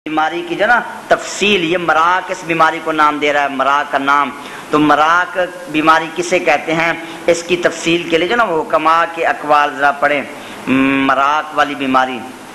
بیماری کی جو نا تفصیل، یہ مراک اس بیماری کو نام دے رہا ہے، مراک کا نام۔ تو مراک بیماری کسے کہتے ہیں، اس کی تفصیل کے لیے جو نا وہ حکماء کے اقوال ذرا پڑھیں۔ مراک والی بیماری،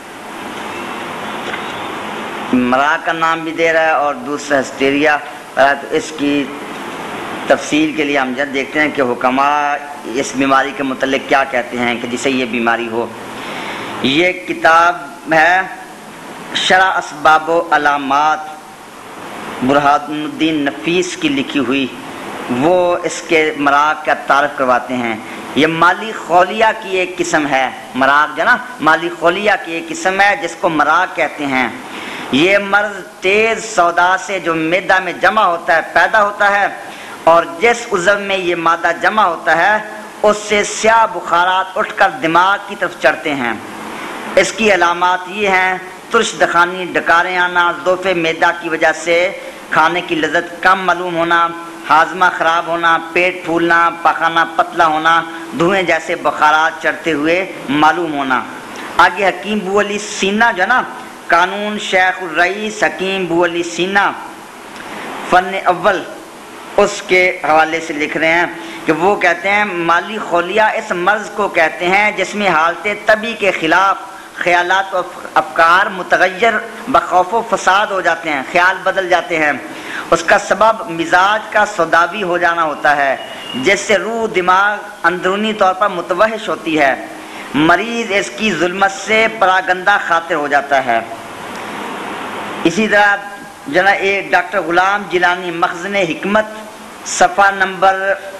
مراک کا نام بھی دے رہا ہے اور دوسرا ہسٹیریا۔ اس کی تفصیل کے لیے ہم جب دیکھتے ہیں کہ حکماء اس بیماری کے متعلق کیا کہتے ہیں کہ جسے یہ بیماری ہو۔ یہ کتاب ہے شرح اسباب و علامات، برہان الدین نفیس کی لکھی ہوئی، وہ اس کے مراک کا تعارف کرواتے ہیں۔ یہ مالی خولیہ کی ایک قسم ہے، مراک جو نا مالی خولیہ کی ایک قسم ہے جس کو مراک کہتے ہیں۔ یہ مرض تیز سودا سے جو معدہ میں جمع ہوتا ہے پیدا ہوتا ہے، اور جس عضو میں یہ مادہ جمع ہوتا ہے اس سے سیاہ بخارات اٹھ کر دماغ کی طرف چڑھتے ہیں۔ اس کی علامات یہ ہیں: ترش دخانی، ڈکاریں آنا، ضعف معدہ کی وجہ سے کھانے کی لذت کم معلوم ہونا، ہاضمہ خراب ہونا، پیٹ پھولنا، پاخانہ پتلا ہونا، دھوئیں جیسے بخارات چڑھتے ہوئے معلوم ہونا۔ آگے حکیم بو علی سینہ جو نا قانون شیخ الرئیس حکیم بو علی سینہ فن اول، اس کے حوالے سے لکھ رہے ہیں کہ وہ کہتے ہیں مالی خولیہ اس مرض کو کہتے ہیں جس میں حالت طبی کے خلاف خیالات و افکار متغیر بخوف و فساد ہو جاتے ہیں، خیال بدل جاتے ہیں۔ اس کا سبب مزاج کا سوداوی ہو جانا ہوتا ہے جس سے روح دماغ اندرونی طور پر متوحش ہوتی ہے۔ مریض اس کی ظلمت سے پراگندہ خاطر ہو جاتا ہے۔ اسی طرح جناب ایک ڈاکٹر غلام جیلانی مخزن حکمت صفحہ نمبر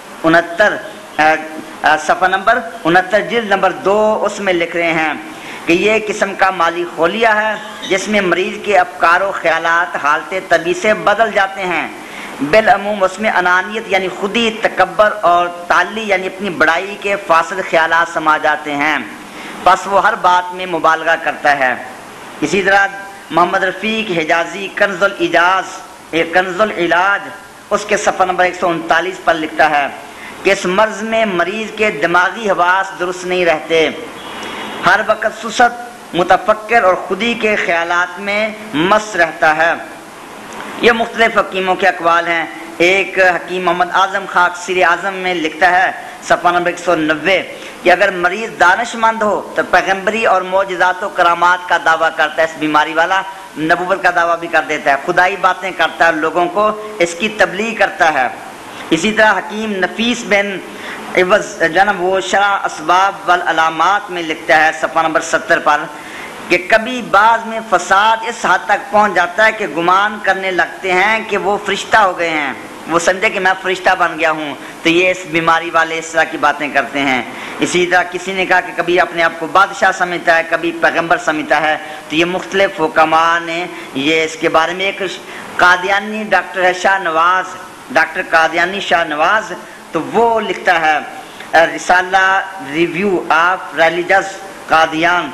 69 جلد نمبر 2، اس میں لکھ رہے ہیں کہ یہ قسم کا مالی خولیہ ہے جس میں مریض کے افکار و خیالات حالت طبی سے بدل جاتے ہیں۔ بالعموم اس میں انانیت یعنی خودی، تکبر اور تعلی یعنی اپنی بڑائی کے فاسد خیالات سما جاتے ہیں، بس وہ ہر بات میں مبالغہ کرتا ہے۔ اسی طرح محمد رفیق حجازی کنز العلاج اس کے صفحہ نمبر 139 پر لکھتا ہے کہ اس مرض میں مریض کے دماغی حواس درست نہیں رہتے، ہر وقت سست، متفکر اور خودی کے خیالات میں مست رہتا ہے۔ یہ مختلف حکیموں کے اقوال ہیں۔ ایک حکیم محمد اعظم خان اکثر اعظم میں لکھتا ہے صفحہ نمبر 190 کہ اگر مریض دانش مند ہو تو پیغمبری اور معجزات و کرامات کا دعویٰ کرتا ہے، اس بیماری والا نبوت کا دعویٰ بھی کر دیتا ہے، خدائی باتیں کرتا ہے، لوگوں کو اس کی تبلیغ کرتا ہے۔ اسی طرح حکیم نفیس بن عوض جناب وہ شرح اسباب والعلامات میں لکھتا ہے صفحہ نمبر 70 پر کہ کبھی بعض میں فساد اس حد تک پہنچ جاتا ہے کہ گمان کرنے لگتے ہیں کہ وہ فرشتہ ہو گئے ہیں، وہ سمجھے کہ میں فرشتہ بن گیا ہوں، تو یہ اس بیماری والے اس طرح کی باتیں کرتے ہیں۔ اسی طرح کسی نے کہا کہ کبھی اپنے آپ کو بادشاہ سمجھتا ہے، کبھی پیغمبر سمجھتا ہے، تو یہ مختلف حکماء نے یہ اس کے بارے میں۔ ایک قادیانی ڈاکٹر ہے شاہ نواز، ڈاکٹر قادیانی شاہ نواز، تو وہ لکھتا ہے رسالہ ریویو آف ریلیجس قادیان،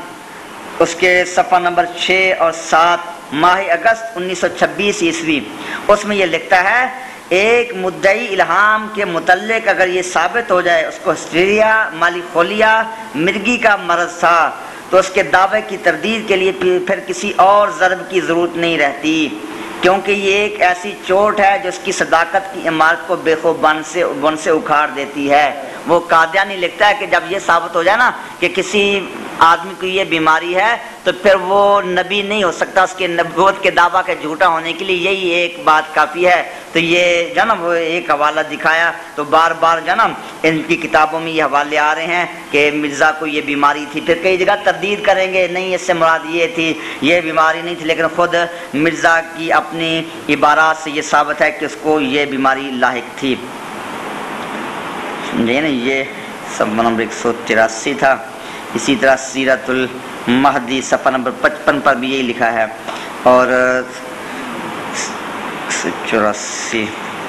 اس کے صفحہ نمبر 6 اور 7 ماہ اگست 1926 عیسوی، اس میں یہ لکھتا ہے ایک مدعی الہام کے متعلق اگر یہ ثابت ہو جائے اس کو ہسٹیریا مالی خولیہ مرگی کا مرض تھا تو اس کے دعوے کی تردید کے لیے پھر کسی اور ضرب کی ضرورت نہیں رہتی، کیونکہ یہ ایک ایسی چوٹ ہے جو اس کی صداقت کی عمارت کو بے خوب بن سے اکھاڑ دیتی ہے۔ وہ قادیانی لکھتا ہے کہ جب یہ ثابت ہو جائے نا کہ کسی آدمی کو یہ بیماری ہے تو پھر وہ نبی نہیں ہو سکتا، اس کے نبوت کے دعویٰ کے جھوٹا ہونے کے لیے یہی ایک بات کافی ہے۔ تو یہ جناب وہ ایک حوالہ دکھایا، تو بار بار جناب ان کی کتابوں میں یہ حوالے آ رہے ہیں کہ مرزا کو یہ بیماری تھی، پھر کئی جگہ تردید کریں گے نہیں اس سے مراد یہ تھی، یہ بیماری نہیں تھی، لیکن خود مرزا کی اپنی عبارات سے یہ ثابت ہے کہ اس کو یہ بیماری لاحق تھی۔ سمجھے نا، یہ صفحہ نمبر 183 تھا۔ اسی طرح سیرت المہدی صفحہ نمبر 55 پر بھی یہی لکھا ہے، اور 84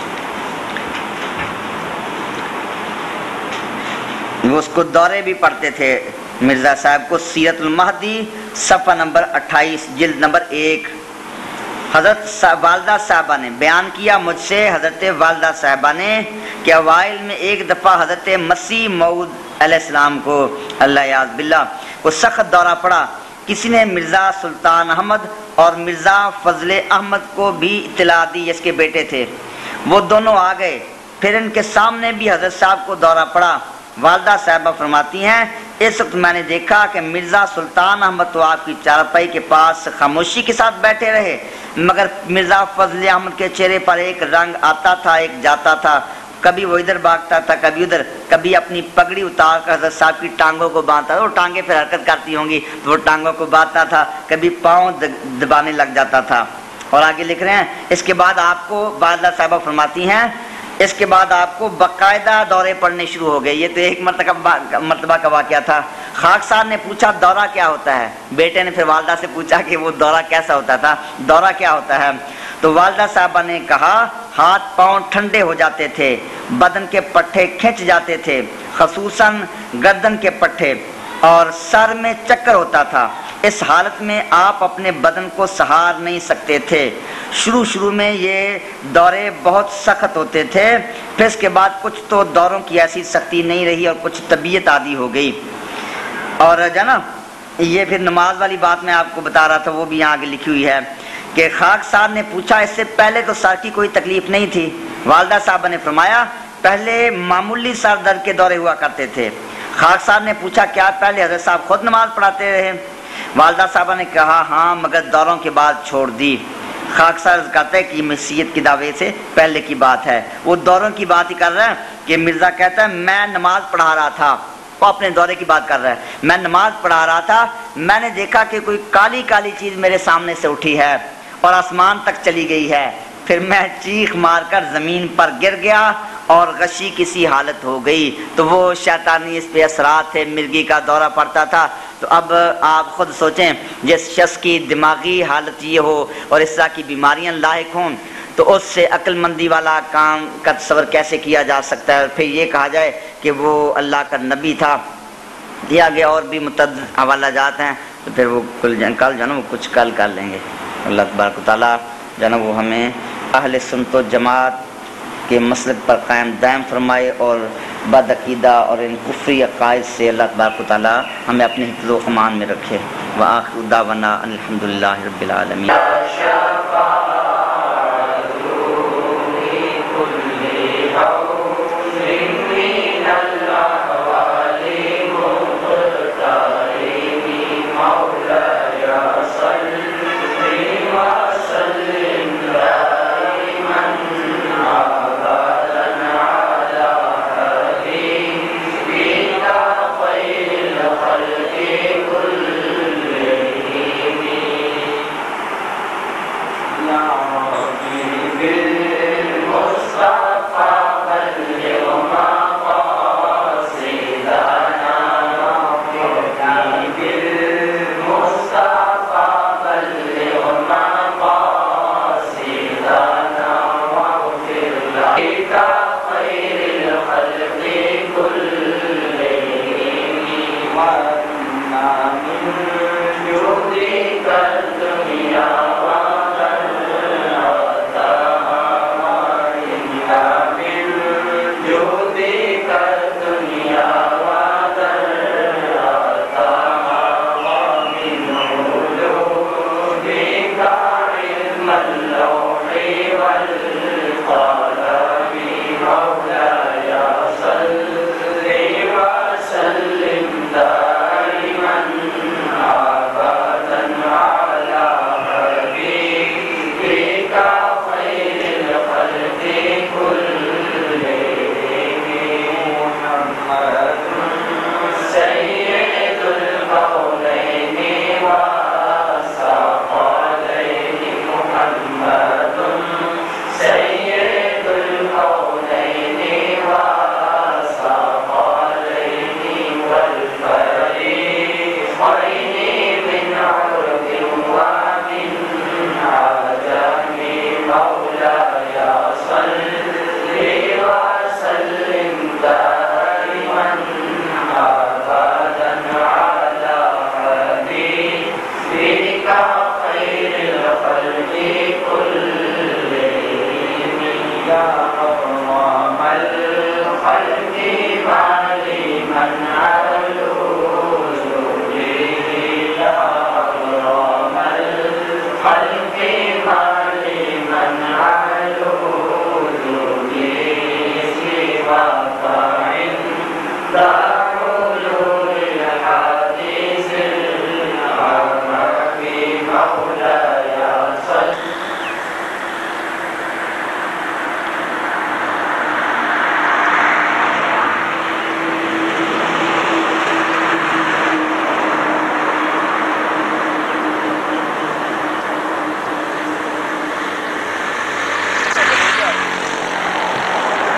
وہ اس کو دورے بھی پڑھتے تھے مرزا صاحب کو۔ سیرت المہدی صفحہ نمبر 28 جلد نمبر 1، حضرت والدہ صاحبہ نے بیان کیا مجھ سے، حضرت والدہ صاحبہ نے، کہ اوائل میں ایک دفعہ حضرت مسیح موعود علیہ السلام کو اللہ یعذ باللہ کو سخت دورہ پڑا، کسی نے مرزا سلطان احمد اور مرزا فضل احمد کو بھی اطلاع دی جس کے بیٹے تھے. وہ دونوں آ گئے. پھر ان کے سامنے بھی حضرت صاحب کو دورہ پڑا. والدہ صاحبہ فرماتی ہیں اس وقت میں نے دیکھا کہ مرزا سلطان احمد تو آپ کی چارپائی کے پاس خاموشی کے ساتھ بیٹھے رہے، مگر مرزا فضل احمد کے چہرے پر ایک رنگ آتا تھا ایک جاتا تھا. کبھی وہ ادھر بھاگتا تھا کبھی ادھر، کبھی اپنی پگڑی اتار کر حضرت صاحب کی ٹانگوں کو باندھتا تھا. وہ ٹانگیں پھر حرکت کرتی ہوں گی تو وہ ٹانگوں کو باندھتا تھا، کبھی پاؤں دبانے لگ جاتا تھا. اور آگے لکھ رہے ہیں اس کے بعد آپ کو والدہ صاحبہ فرماتی ہیں اس کے بعد آپ کو باقاعدہ دورے پڑنے شروع ہو گئے. یہ تو ایک مرتبہ کا واقعہ تھا. خاکسار نے پوچھا دورہ کیا ہوتا ہے؟ بیٹے نے پھر والدہ سے پوچھا کہ وہ دورہ کیسا ہوتا تھا، دورہ کیا ہوتا ہے؟ تو والدہ صاحبہ نے کہا ہاتھ پاؤں ٹھنڈے ہو جاتے تھے، بدن کے پٹھے کھنچ جاتے تھے، خصوصاً گردن کے پٹھے، اور سر میں چکر ہوتا تھا. اس حالت میں آپ اپنے بدن کو سہار نہیں سکتے تھے. شروع میں یہ دورے بہت سخت ہوتے تھے، پھر اس کے بعد کچھ تو دوروں کی ایسی سختی نہیں رہی اور کچھ طبیعت عادی ہو گئی. اور نا یہ پھر نماز والی بات میں آپ کو بتا رہا تھا، وہ بھی یہاں آگے لکھی ہوئی ہے کہ خاکسار نے پوچھا اس سے پہلے تو سر کی کوئی تکلیف نہیں تھی؟ والدہ صاحبہ نے فرمایا پہلے معمولی سر درد کے دورے ہوا کرتے تھے. خاکسار نے پوچھا کیا پہلے حضرت صاحب خود نماز پڑھاتے رہے؟ والدہ صاحبہ نے کہا ہاں، مگر دوروں کے بعد چھوڑ دی. خاکسار کہتا ہے کہ یہ مسیحیت کی دعوے سے پہلے کی بات ہے، وہ دوروں کی بات ہی کر رہا ہے کہ مرزا کہتا ہے میں نماز پڑھا رہا تھا، وہ اپنے دورے کی بات کر رہا ہے، میں نماز پڑھا رہا تھا، میں نے دیکھا کہ کوئی کالی کالی چیز میرے سامنے سے اٹھی ہے اور آسمان تک چلی گئی ہے. پھر میں چیخ مار کر زمین پر گر گیا اور غشی کسی حالت ہو گئی. تو وہ شیطانی اس پہ اثرات تھے، مرگی کا دورہ پڑتا تھا. تو اب آپ خود سوچیں جس شخص کی دماغی حالت یہ ہو اور اس طرح کی بیماریاں لاحق ہوں تو اس سے عقل مندی والا کام کا تصور کیسے کیا جا سکتا ہے؟ اور پھر یہ کہا جائے کہ وہ اللہ کا نبی تھا. دیا گیا اور بھی متعدد حوالہ جات ہیں، تو پھر وہ کل جو نا وہ کچھ کل کر لیں گے. اللہ تبارک و تعالیٰ جو نا وہ ہمیں اہل سنت و جماعت کے مسلک پر قائم دائم فرمائے اور بد عقیدہ اور ان کفری عقائد سے اللہ تبارک و تعالیٰ ہمیں اپنے حفظ و امان میں رکھے. وآخر دعوانا الحمدللہ رب العالمین. اللہ